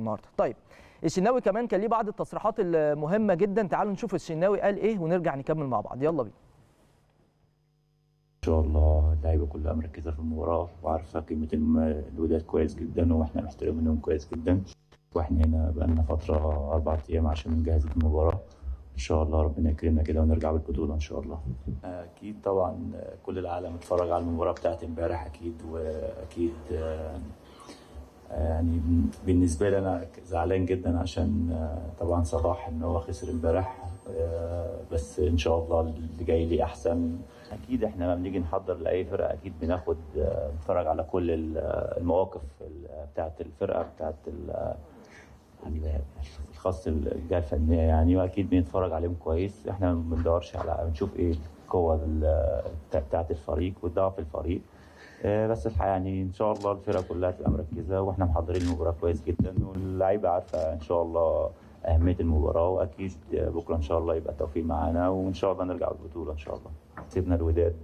النهارده. طيب الشناوي كمان كان ليه بعض التصريحات المهمه جدا، تعالوا نشوف الشناوي قال ايه ونرجع نكمل مع بعض. يلا بينا. ان شاء الله اللعيبه كلها مركزه في المباراه وعارفه قيمه الوداد كويس جدا، واحنا محترمينهم كويس جدا، واحنا هنا بقالنا فتره 4 ايام عشان نجهز المباراه. ان شاء الله ربنا يكرمنا كده ونرجع بالبطوله ان شاء الله. اكيد طبعا كل العالم اتفرج على المباراه بتاعت امبارح اكيد، واكيد يعني بالنسبه لي انا زعلان جدا عشان طبعا صلاح ان هو خسر امبارح، بس ان شاء الله اللي جاي لي احسن. اكيد احنا لما بنيجي نحضر لاي فرقه اكيد بناخد نتفرج على كل المواقف بتاعت الفرقه بتاعت الخاص الجهه الفنيه يعني، واكيد بنتفرج عليهم كويس. احنا ما بندورش على بنشوف ايه القوه بتاعت الفريق والضعف الفريق، بس الحقيقه يعني ان شاء الله الفرقه كلها تبقى مركزه واحنا محضرين المباراه كويس جدا، واللعيبه عارفه ان شاء الله اهميه المباراه، واكيد بكره ان شاء الله يبقى التوفيق معانا وان شاء الله نرجع بالبطوله ان شاء الله. سيبنا الوداد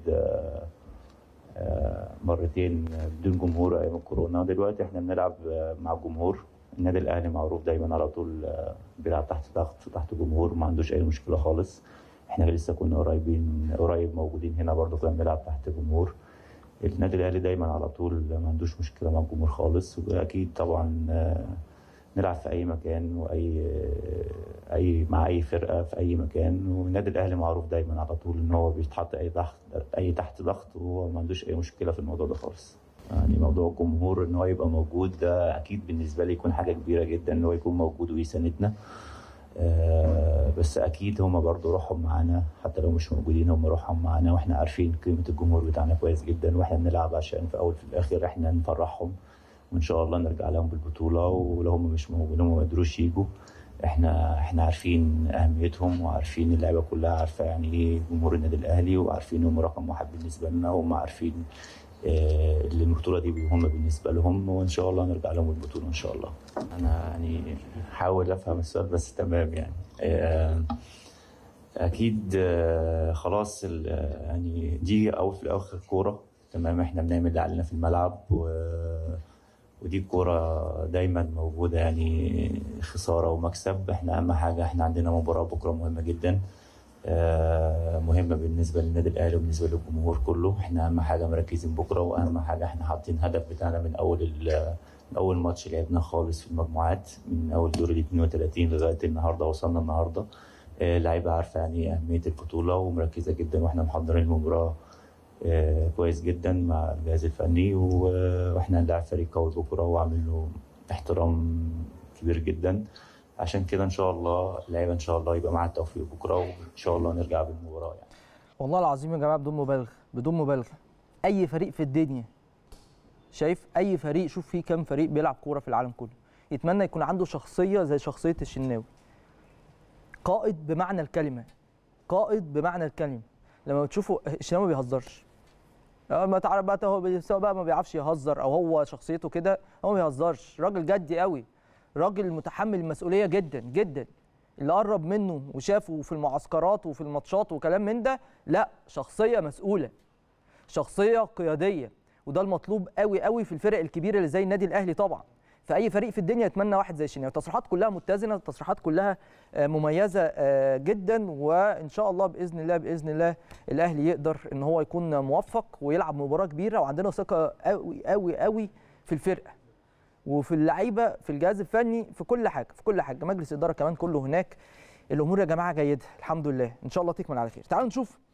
مرتين بدون جمهور ايام الكورونا، دلوقتي احنا بنلعب مع الجمهور. النادي الاهلي معروف دايما على طول بيلعب تحت ضغط وتحت جمهور، ما عندوش اي مشكله خالص. احنا لسه كنا قريب موجودين هنا برضه كنا بنلعب تحت جمهور. النادي الاهلي دايما على طول ما عندوش مشكله مع الجمهور خالص، واكيد طبعا نلعب في اي مكان واي مع اي فرقه في اي مكان، والنادي الاهلي معروف دايما على طول ان هو بيتحط اي تحت ضغط، وهو ما عندوش اي مشكله في الموضوع ده خالص. يعني موضوع الجمهور ان هو يبقى موجود ده اكيد بالنسبه لي يكون حاجه كبيره جدا ان هو يكون موجود ويساندنا، بس اكيد هم برضو روحهم معانا، حتى لو مش موجودين هم روحهم معانا، واحنا عارفين قيمه الجمهور بتاعنا كويس جدا، واحنا بنلعب عشان في اول في الاخر احنا نفرحهم وان شاء الله نرجع لهم بالبطوله. ولو هم مش موجودين وما قدروش يجوا، احنا عارفين اهميتهم وعارفين اللعيبه كلها عارفه يعني ايه جمهور النادي الاهلي، وعارفين هم رقم واحد بالنسبه لنا، وهم عارفين اللي البطوله دي هم بالنسبه لهم، وان شاء الله نرجع لهم بالبطوله ان شاء الله. انا يعني حاول افهم السؤال بس تمام يعني. اكيد خلاص يعني دي اول في الاخر كوره، تمام. احنا بنعمل اللي علينا في الملعب ودي الكوره دايما موجوده يعني، خساره ومكسب. احنا اهم حاجه احنا عندنا مباراه بكره مهمه جدا، مهمه بالنسبه للنادي الاهلي وبالنسبه للجمهور كله. احنا اهم حاجه مركزين بكره، واهم حاجه احنا حاطين هدف بتاعنا من اول ماتش لعبناه خالص في المجموعات، من اول دور ال 32 لغايه النهارده وصلنا النهارده. اللعيبه عارفه يعني اهميه البطوله ومركزه جدا، واحنا محضرين المباراه كويس جدا مع الجهاز الفني، واحنا هنلاعب فريق قوي بكره وعامل له احترام كبير جدا. عشان كده ان شاء الله اللعيبه ان شاء الله يبقى معاها التوفيق بكره، وان شاء الله نرجع بالمباراه يعني. والله العظيم يا جماعه بدون مبالغه اي فريق في الدنيا، شايف اي فريق، شوف فيه كام فريق بيلعب كوره في العالم كله، يتمنى يكون عنده شخصيه زي شخصيه الشناوي. قائد بمعنى الكلمه، قائد بمعنى الكلمه. لما بتشوفوا الشناوي ما بيهزرش، ما تعرف بقى هو سواء بقى ما بيعرفش يهزر او هو شخصيته كده، هو ما بيهزرش. راجل جدي قوي، راجل متحمل المسؤوليه جدا جدا. اللي قرب منه وشافه في المعسكرات وفي الماتشات وكلام من ده، لا شخصيه مسؤوله، شخصيه قياديه، وده المطلوب قوي قوي في الفرق الكبيره اللي زي النادي الاهلي. طبعا في اي فريق في الدنيا يتمنى واحد زي الشناوي. التصريحات كلها متزنه، التصريحات كلها مميزه جدا، وان شاء الله باذن الله الاهلي يقدر ان هو يكون موفق ويلعب مباراه كبيره، وعندنا ثقه قوي قوي قوي في الفرقه وفي اللعيبه في الجهاز الفني في كل حاجه، مجلس الاداره كمان كله هناك. الامور يا جماعه جيده الحمد لله، ان شاء الله تكمل على خير. تعالوا نشوف